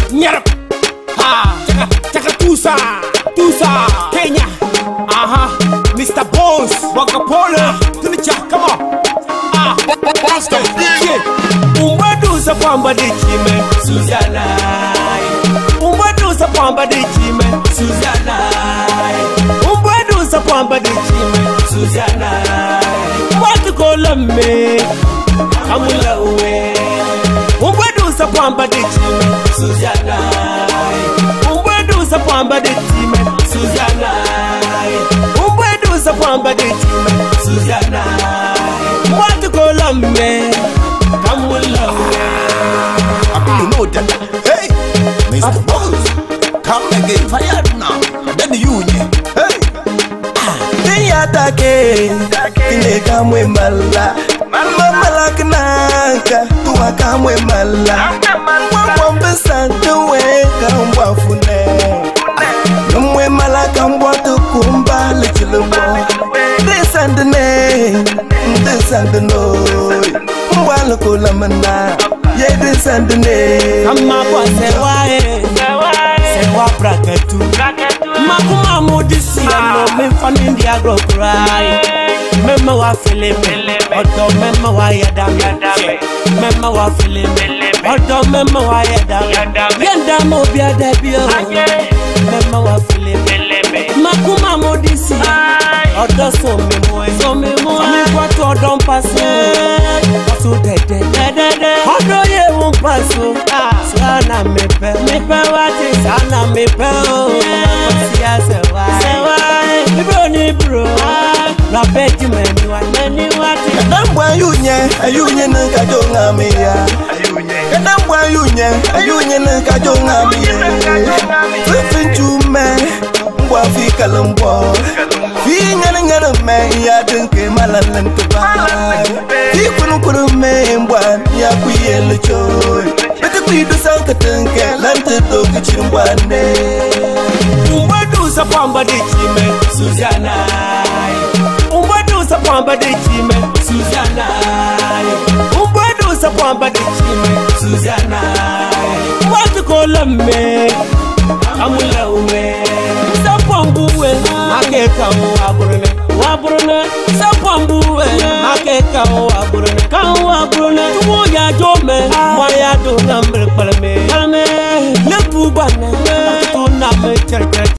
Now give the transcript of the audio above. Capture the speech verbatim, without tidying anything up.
Nyarap. Ha. Chaka Tusa. Tusa. Kenya. Aha. Mister Bones. Waka Polo. Tunicha. Come on. Ah. Monster. Yeah. Umbadu sa pamba de chime. Suzana. Umbadu sa pamba de chime. Suzana. Umbadu sa pamba de chime. Suzana. What call me? Amula uwe. Umbadu sa pamba de chime. Suzana. Umbadu sa pamba de chime. Suzana. Umbadu sa pamba de chime. Suzana. What call me? Amula uwe. You know that. Hey, Mister Bones, come again. Fire now. Then you, hey. Take kine kamwe mala mama mala kanaka tuwa kamwe mala wambe santuwe kambwa fune mwe mala kambwa tukumba lechilumbo desandene desandeno mbalo kolamana ye desandene amma kwa sewae sewa prakatu makuma modisi amo me fani ndi agro cry mema wa filime odo mema wa yadame mema wa filime odo mema wa yadame yenda mo bia debio mema wa filime makuma modisi odo so memo so memo mi kwato odo mpaso so dede dede odo ye won paso sana mepe mepe wati sana mepe o sia sewa sewa bro ni bro na beti meni wa meni wati kadambwa yunye ayunye nka jonga meya kadambwa yunye ayunye nka jonga meya finchume mbwa fi kalambwa fi ngana ngana me ya dinke malalan tuba fi kunu kunu me mbwa ya kuyele choy bete kuidu sanka tanke lante do kichimbwane umbadu sa pamba de chime Suzana umbadu sa pamba de chime Suzana umbadu sa pamba de chime Suzana what call me amula uwe sa pambuwe makeka waburne waburne sa pambuwe makeka waburne kan waburne tuwo ya jome maya do nambre palme palme lebu bane to na me cherche